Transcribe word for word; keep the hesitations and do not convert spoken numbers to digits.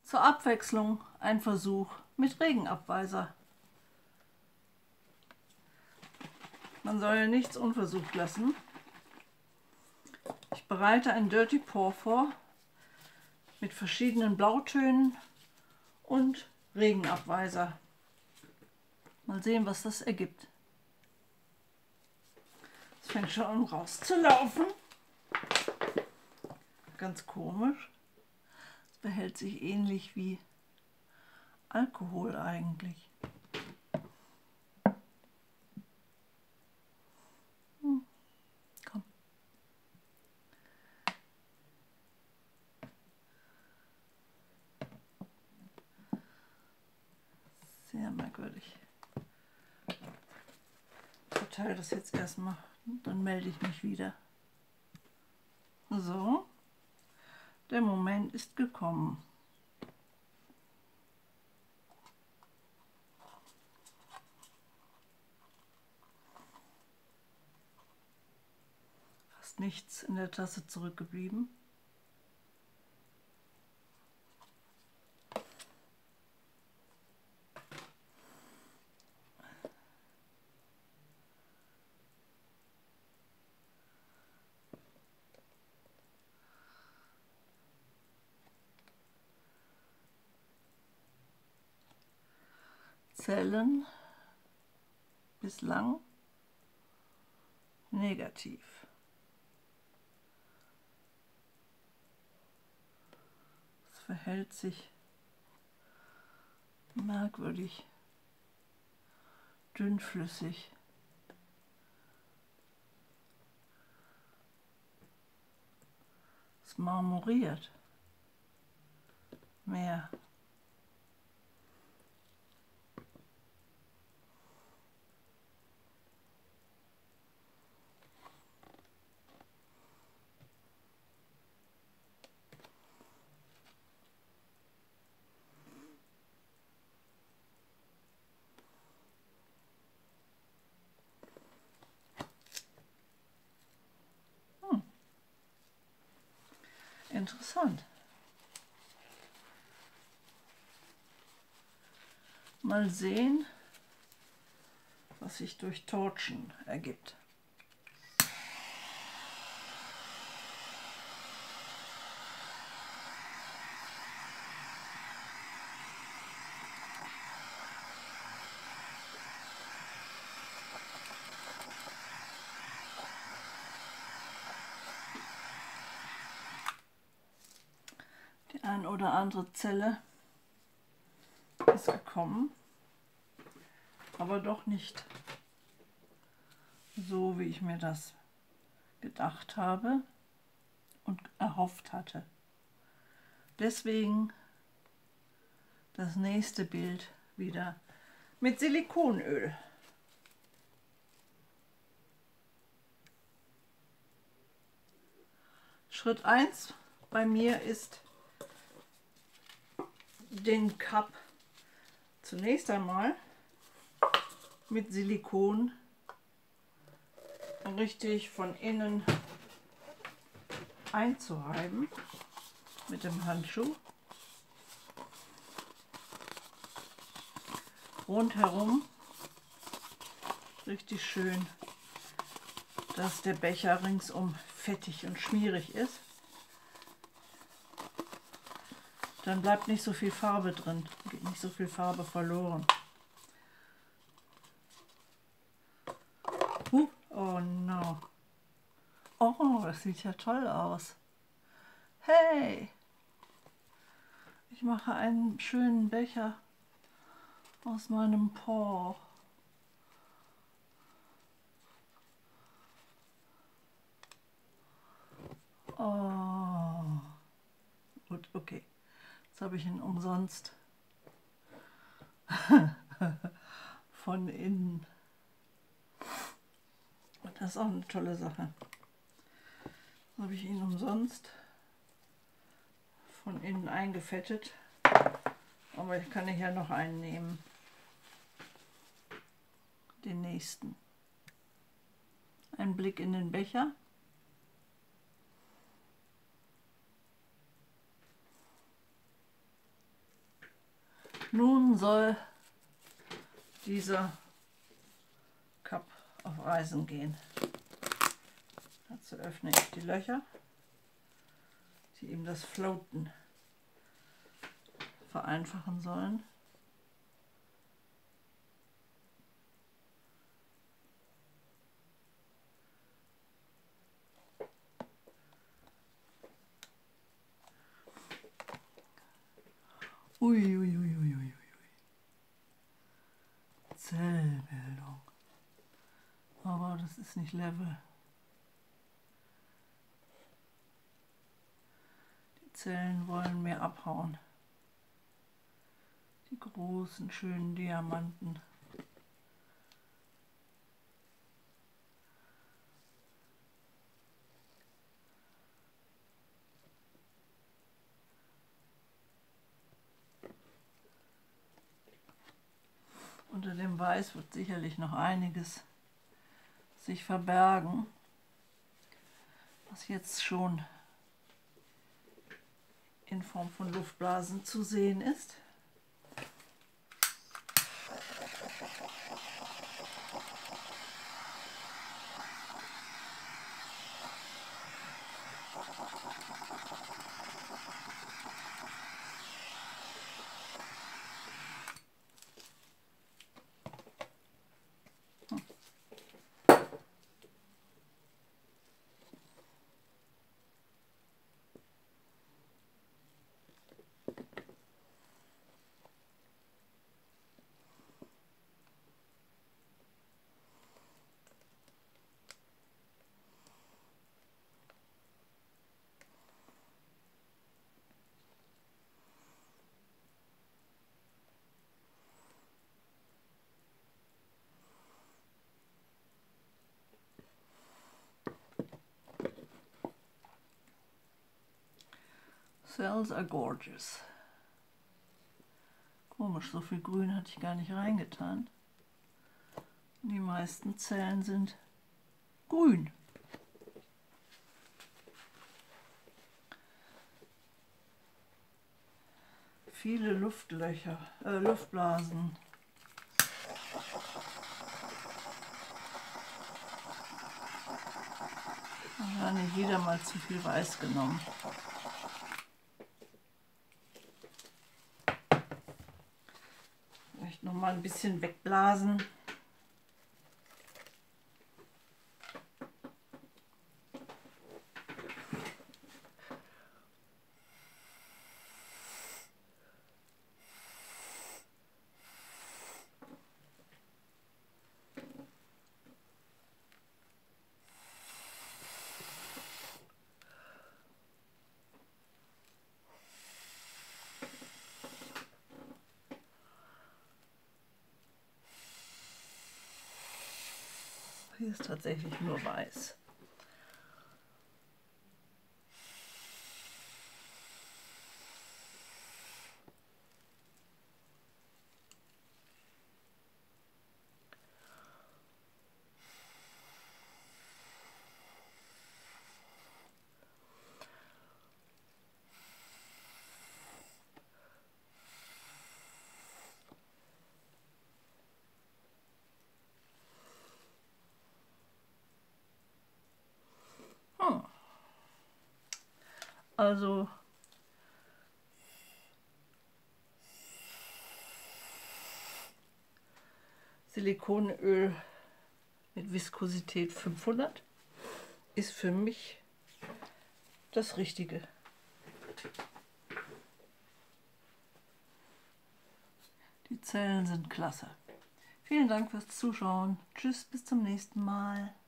Zur Abwechslung ein Versuch mit Regenabweiser. Man soll ja nichts unversucht lassen. Ich bereite ein Dirty Pour vor mit verschiedenen Blautönen und Regenabweiser. Mal sehen, was das ergibt. Es fängt schon an rauszulaufen. Ganz komisch. Es verhält sich ähnlich wie Alkohol eigentlich. Hm. Komm. Sehr merkwürdig. Ich verteile das jetzt erstmal, dann melde ich mich wieder. So, der Moment ist gekommen. Fast nichts in der Tasse zurückgeblieben. Zellen bislang negativ. Es verhält sich merkwürdig dünnflüssig. Es marmoriert mehr. Interessant. Mal sehen, was sich durch Torchen ergibt. Die ein oder andere Zelle ist gekommen, aber doch nicht so, wie ich mir das gedacht habe und erhofft hatte. Deswegen das nächste Bild wieder mit Silikonöl. Schritt eins bei mir ist, den Cup zunächst einmal mit Silikon richtig von innen einzureiben mit dem Handschuh. Rundherum richtig schön, dass der Becher ringsum fettig und schmierig ist. Dann bleibt nicht so viel Farbe drin, geht nicht so viel Farbe verloren. Uh, oh no. Oh, das sieht ja toll aus. Hey! Ich mache einen schönen Becher aus meinem Pour. Oh. Gut, okay. Jetzt habe ich ihn umsonst von innen. Und das ist auch eine tolle Sache. Jetzt habe ich ihn umsonst von innen eingefettet. Aber ich kann ja noch einen nehmen. Den nächsten. Ein Blick in den Becher. Nun soll dieser Cup auf Reisen gehen. Dazu öffne ich die Löcher, die ihm das Floaten vereinfachen sollen. Ui, ui, ui, ui, ui. Zellbildung. Aber das ist nicht Level. Die Zellen wollen mehr abhauen. Die großen, schönen Diamanten. Unter dem Weiß wird sicherlich noch einiges sich verbergen, was jetzt schon in Form von Luftblasen zu sehen ist. Cells are gorgeous. Komisch, so viel Grün hatte ich gar nicht reingetan. Die meisten Zellen sind grün. Viele Luftlöcher, äh, Luftblasen. Wahrscheinlich wieder mal zu viel Weiß genommen. Vielleicht noch mal ein bisschen wegblasen. Hier ist tatsächlich nur weiß. Hm. Also Silikonöl mit Viskosität fünfhundert ist für mich das Richtige. Die Zellen sind klasse. Vielen Dank fürs Zuschauen. Tschüss, bis zum nächsten Mal.